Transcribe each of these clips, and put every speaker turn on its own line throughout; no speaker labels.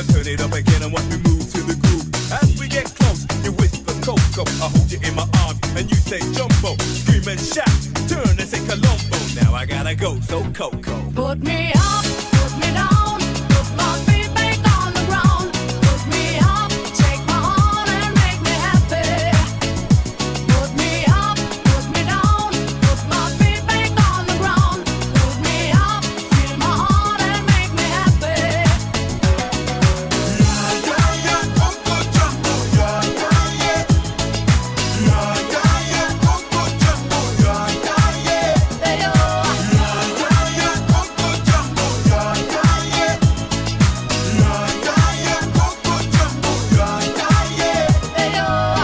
turn it up again and watch me move to the groove. As we get close, you whisper Coco, I hold you in my arms and you say Jumbo. Scream and shout, turn and say Colombo. Now I gotta go, so Coco.
Put me up, put me down, put my feet back on the ground. Put me up, take my heart and make me happy. Put me up, put me down, put my feet back on the ground. Put me up, feel my heart and make me happy.
Yeah, yeah, yeah, Coco Jumbo, yeah, yeah, yeah. Yeah, yeah, yeah, Coco Jumbo, yeah, yeah, yeah.
They are.
Yeah, yeah, yeah, Coco Jumbo, yeah, yeah, yeah. Yeah, yeah, yeah, Coco Jumbo, yeah, yeah, yeah.
They are.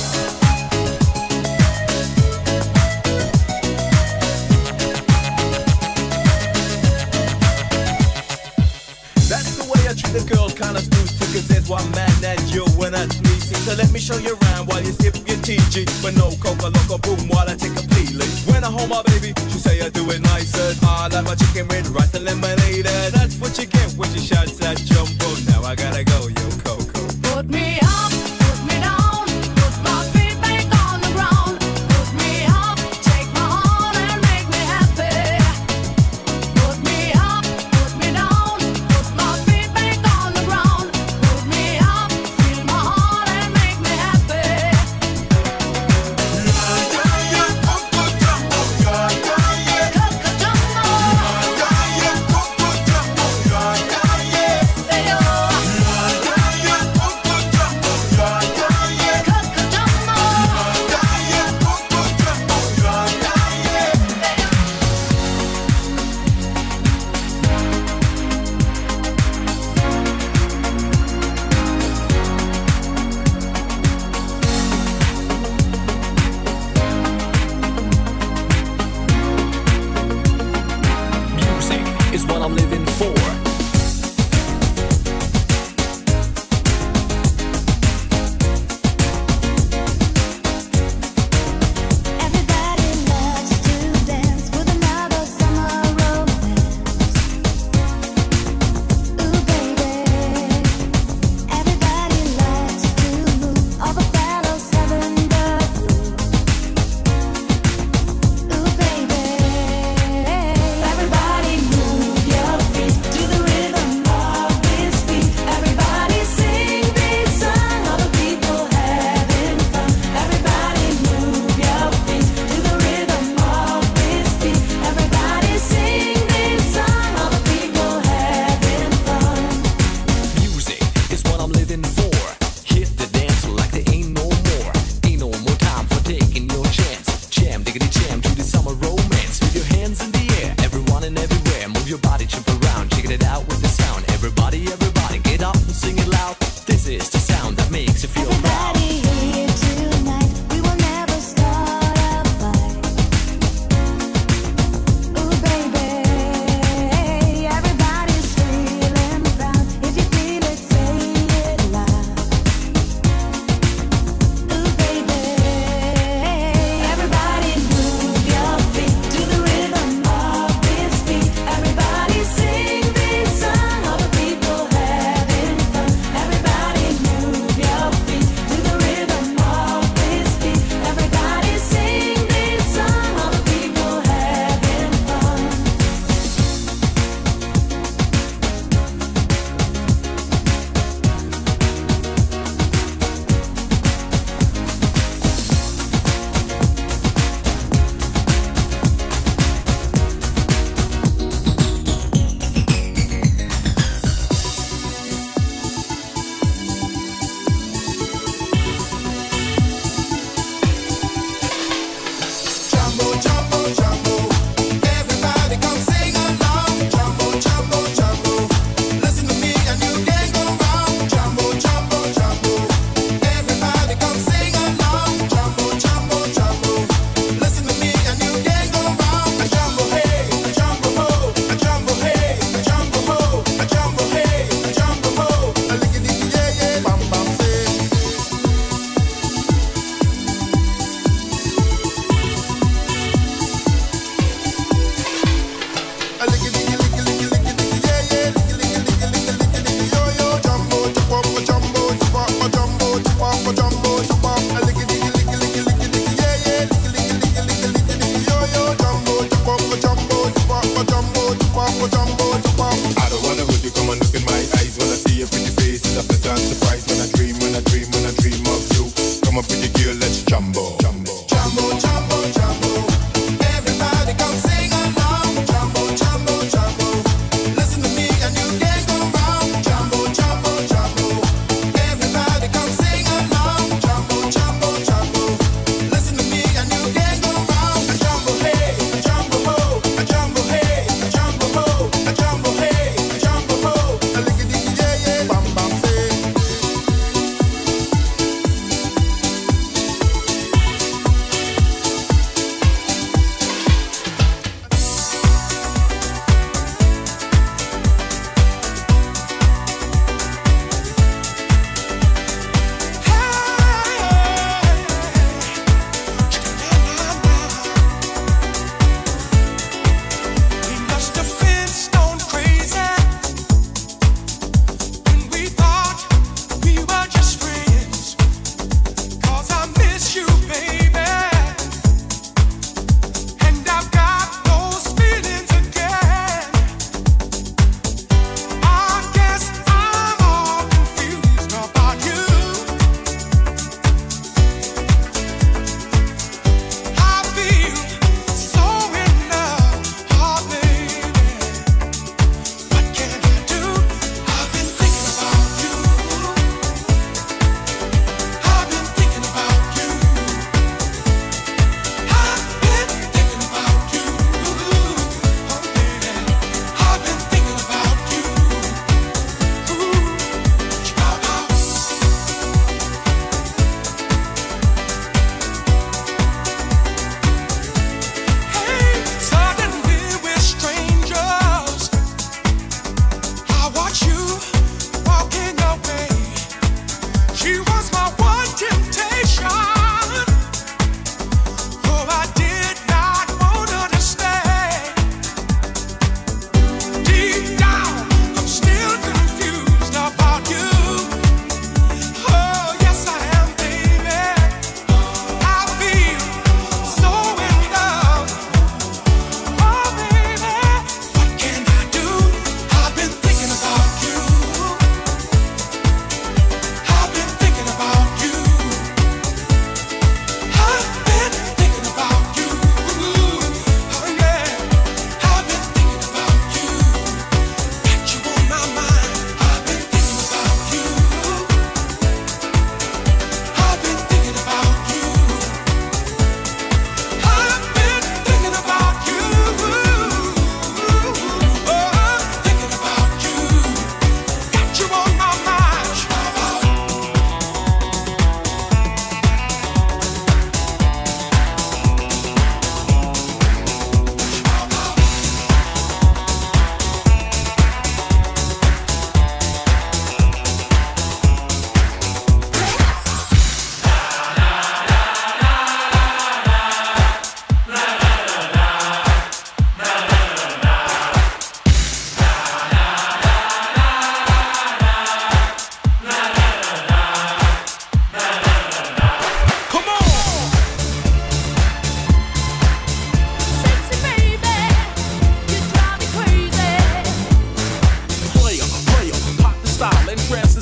That's the way I treat the girls, kinda smooth too, cause there's one man and you and that's me. See, so let me show you around while you sip your TG. But no Coca Loco boom while I take a pee leaf. When I hold my baby, she say I do it nicer. I like my chicken with rice and lemonade. That's what you get when you shout that Jumbo. Now I gotta go, yo Coco.
Put me up, put me down, put my feet back on the ground. Put me up, take my heart and make me happy. Put me up, put me down, put my feet back on the ground. Put me up, feel my heart and make me happy.
Yeah, yeah, yeah, Coco Jumbo, yeah, yeah, yeah.
Coco Jumbo,
Yeah, yeah, Coco Jumbo, yeah, yeah, yeah.
they are.
Yeah, yeah,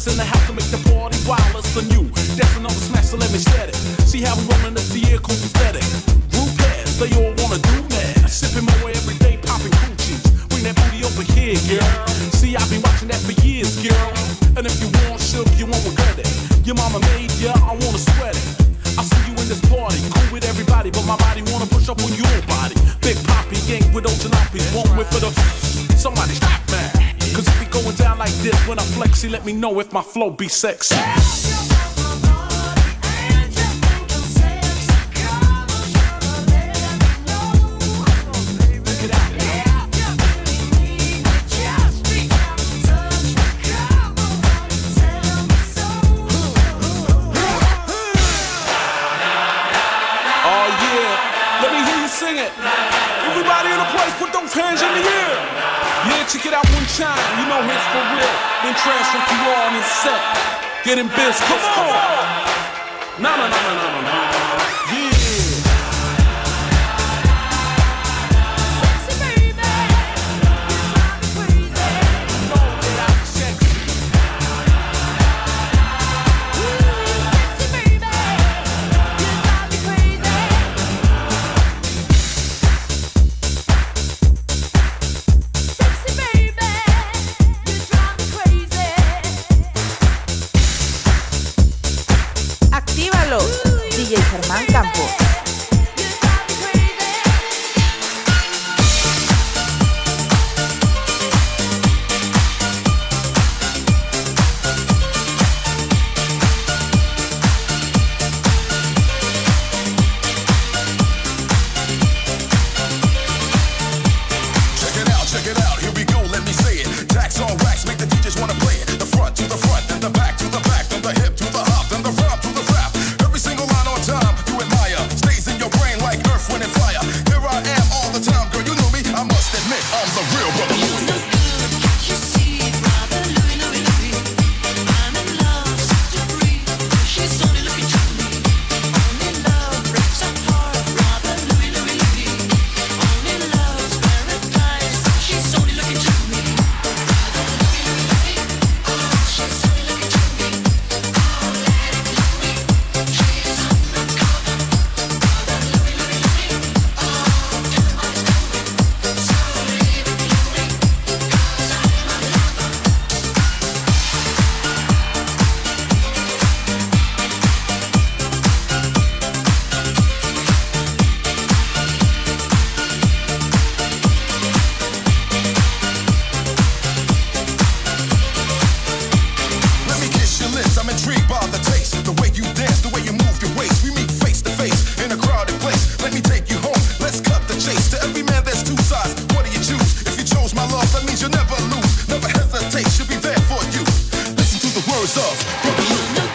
is in the house to make the party wireless for you. That's another smash, so let me set it. See how we rollin' up the air, cool aesthetic. Group heads, they all wanna do that. Sipping my way every day, popping coochies. Bring that booty over here, girl. See, I've been watching that for years, girl. And if you want silk, you won't regret it. Your mama made ya, I wanna sweat it. I see you in this party, cool with everybody, but my body wanna push up on your body. Big Poppy, gang with those jalopies, one with for the. Somebody stop, man. Cause if it going down like this, when I flex, see, let me know if my flow be sexy. Sing it. Everybody in the place, put those hands in the air. Yeah, check it out one time. You know it's for real. Then transfer to you on this set. Getting biz, come on. No. Yeah.
Sexy baby, you drive me crazy.
You know that I'm sexy.
Sexy baby, you drive me crazy. Sexy baby, you drive me crazy.
Actívalo, DJ Germán Campos.
You drive me crazy.
Check it out, here we go, let me say it. Tax on wax, make the DJs wanna play it. The front to the front, then the back to the back, then the hip to the hop, then the rap to the rap. Every single line on time, you admire. Stays in your brain like earth, wind, and fire. Here I am all the time, girl, you know me. I must admit, I'm the real brother Louie. Let me kiss your lips, I'm intrigued by the taste. The way you dance, the way you move your waist. We meet face to face in a crowded place. Let me take you home, let's cut the chase. To every man there's two sides, what do you choose? If you chose my love, that means you'll never lose. Never hesitate, she'll be there for you. Listen to the words of Brother Louie.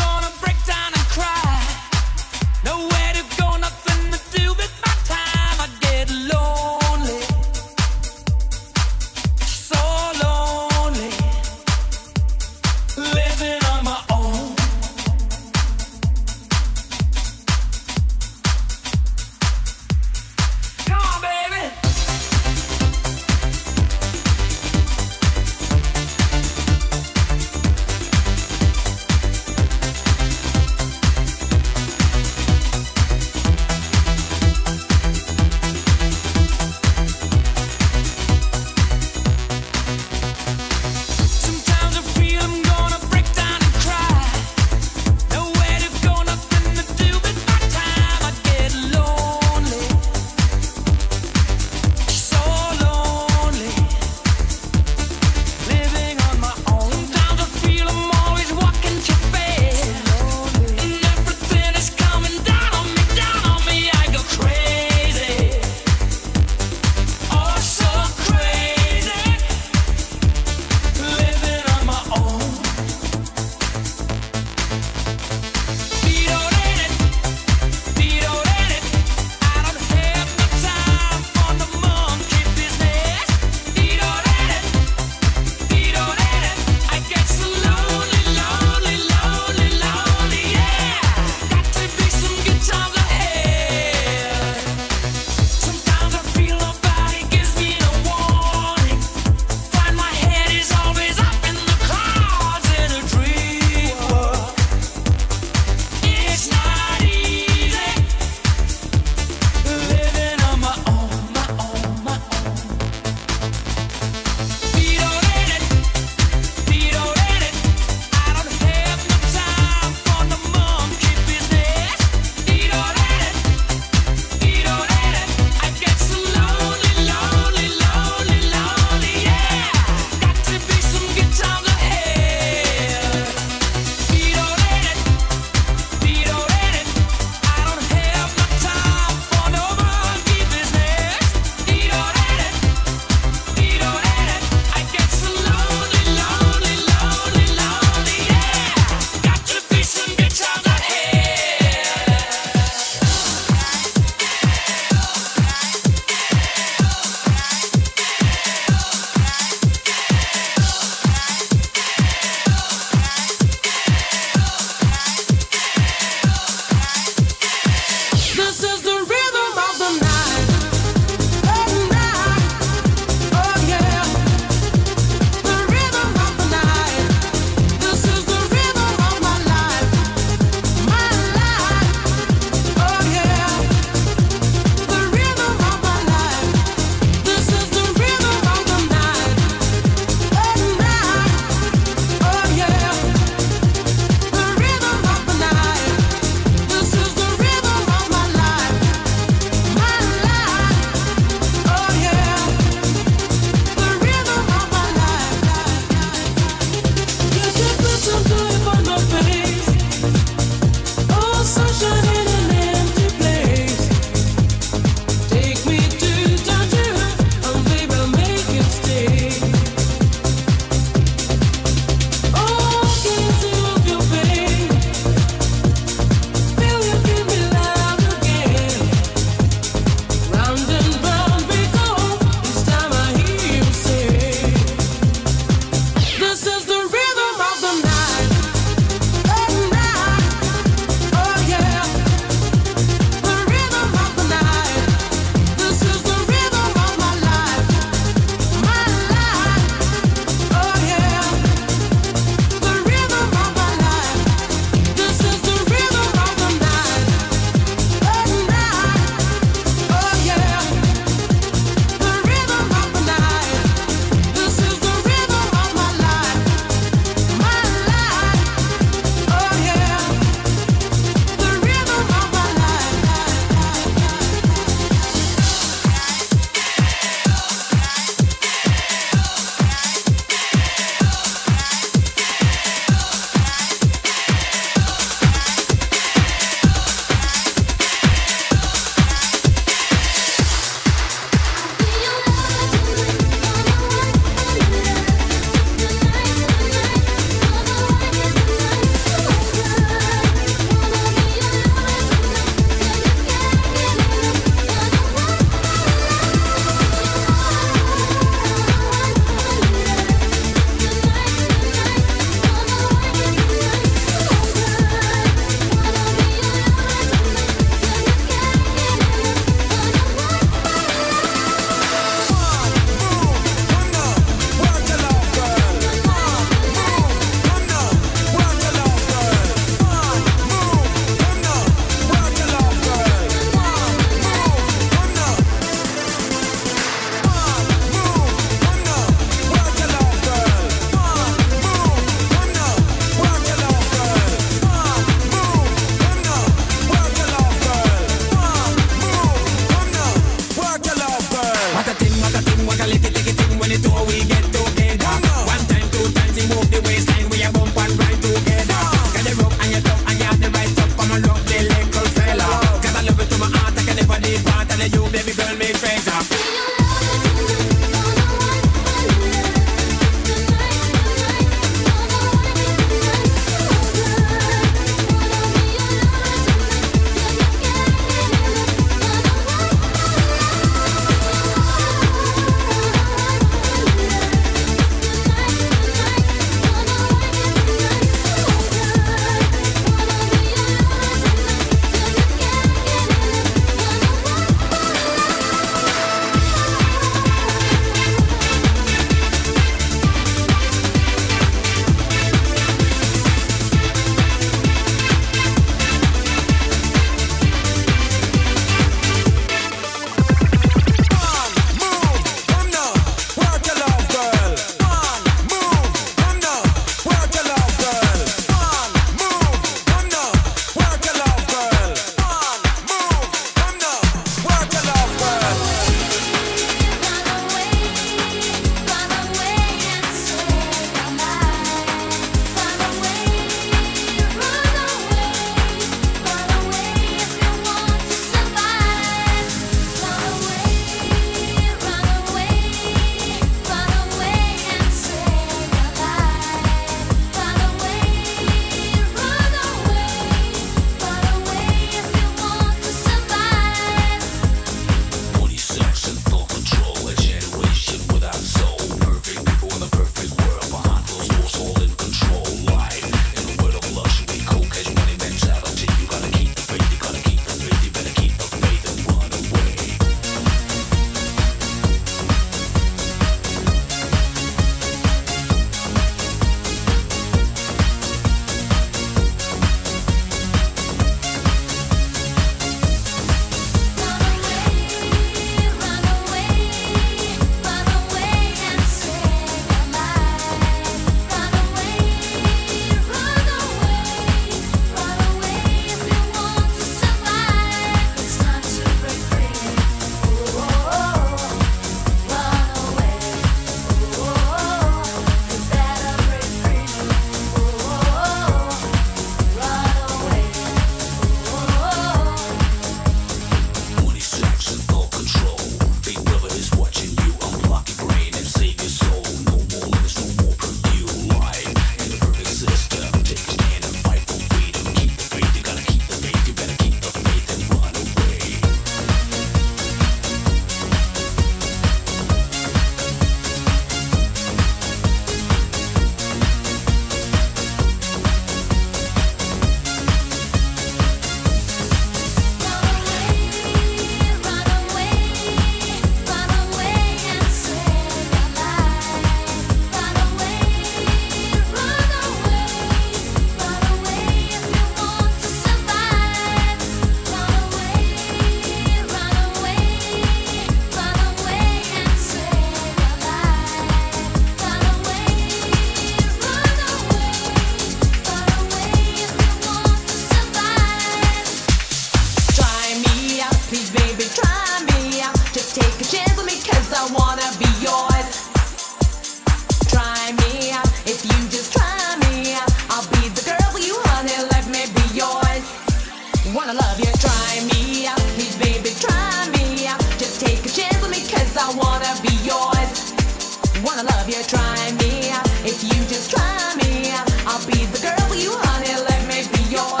Wanna love you, try me. If you just try me, I'll be the girl for you, honey. Let me be yours.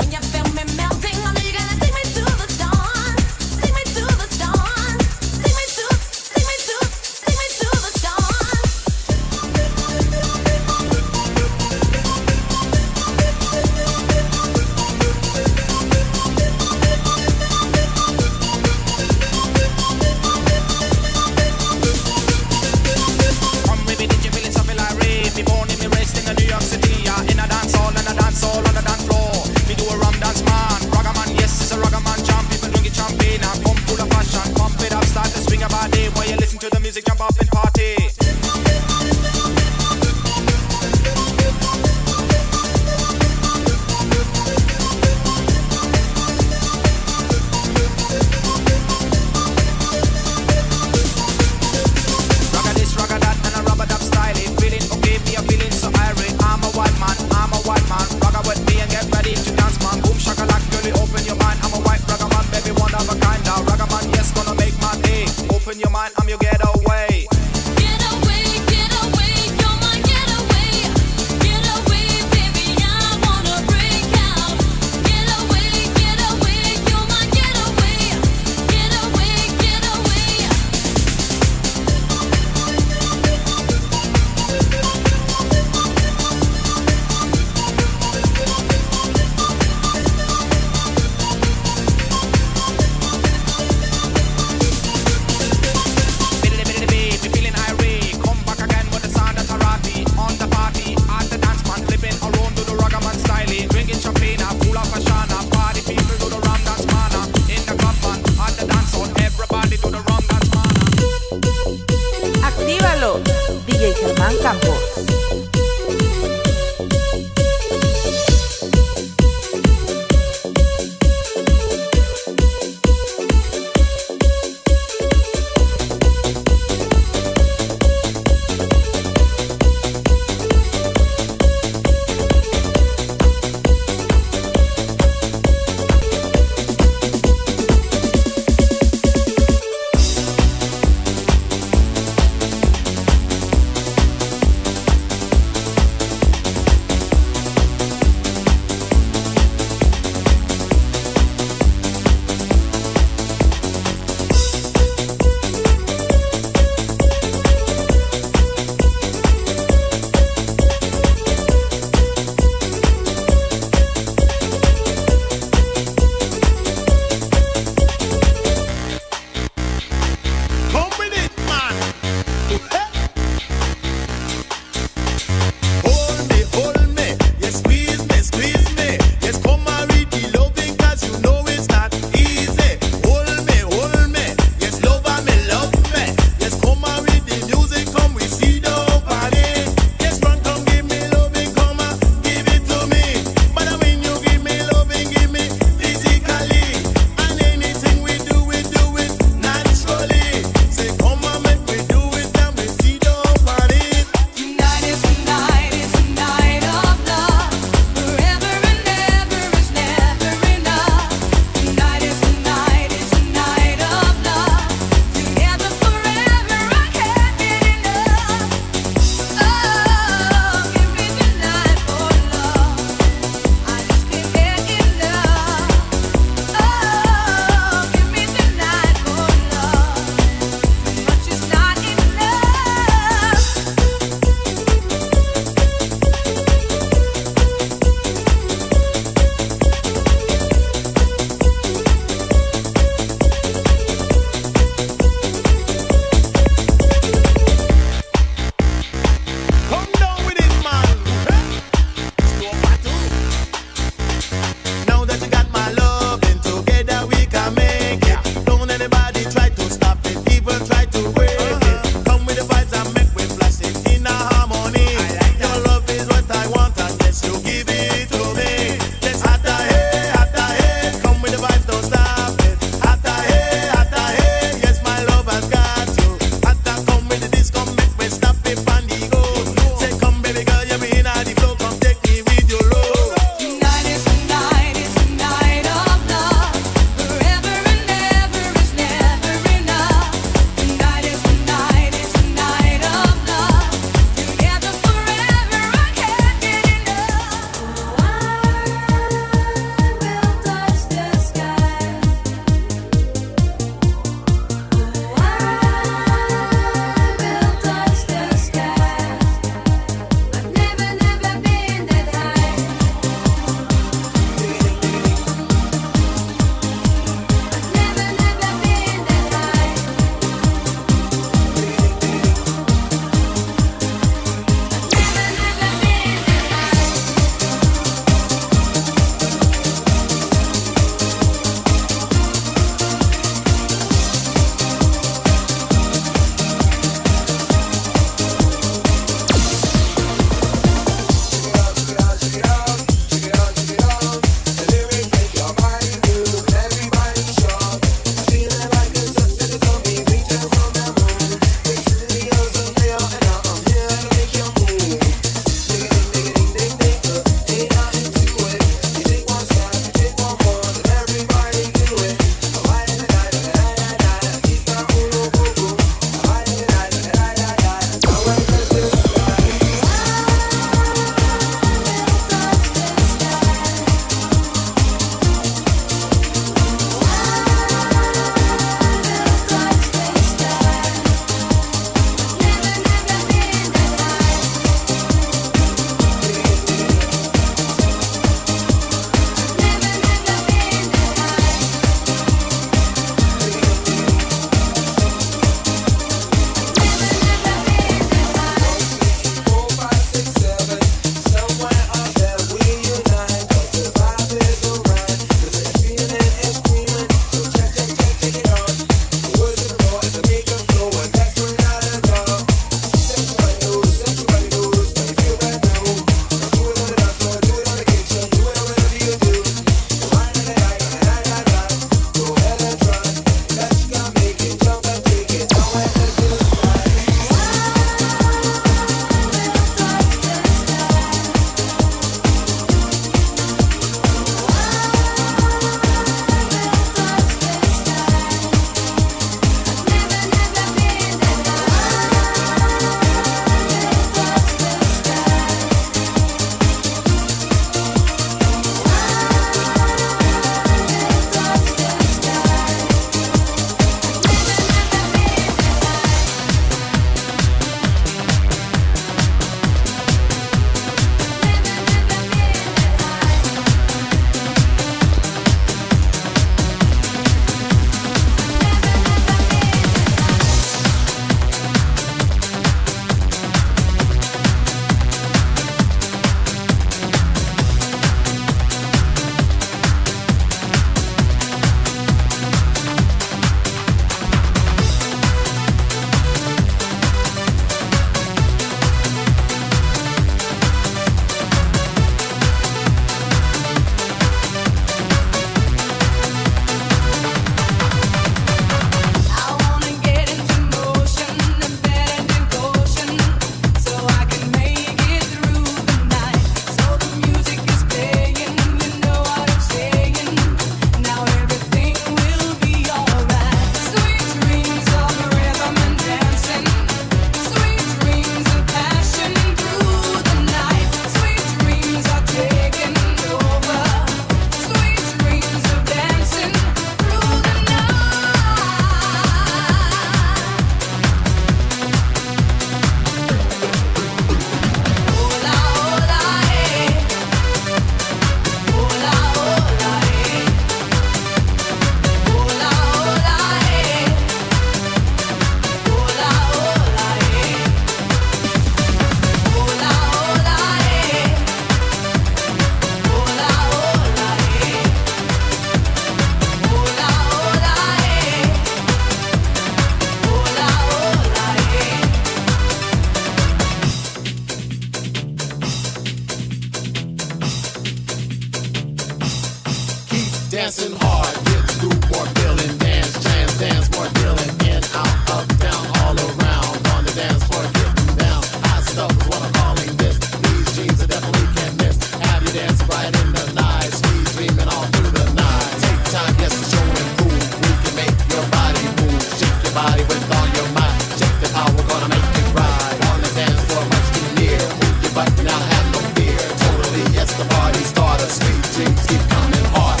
dancing hard, get the groove more feeling, dance, jams, dance more drilling, in, out, up, down, all around, on the dance floor, getting down, hot stuff is what I'm calling this, these jeans are definitely can't miss, have you dancing right in the night, sweet dreaming all through the night, take time, yes, to show and prove, we can make your body move, shake your body with all your might, shake the power, we're gonna make it right, on the dance floor, much too near, move your butt, now have no fear, totally, yes, the party starter, sweet dreams keep coming hard.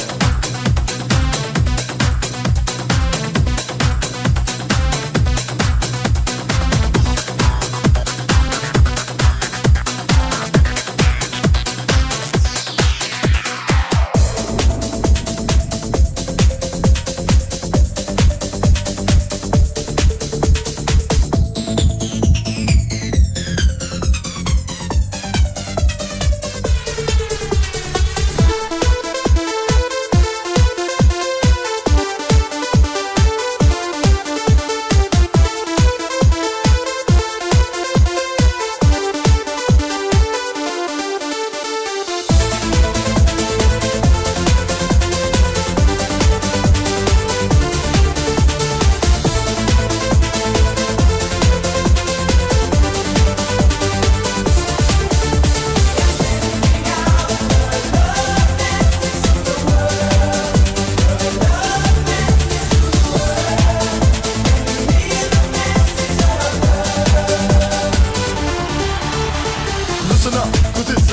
Listen up, 'cause it's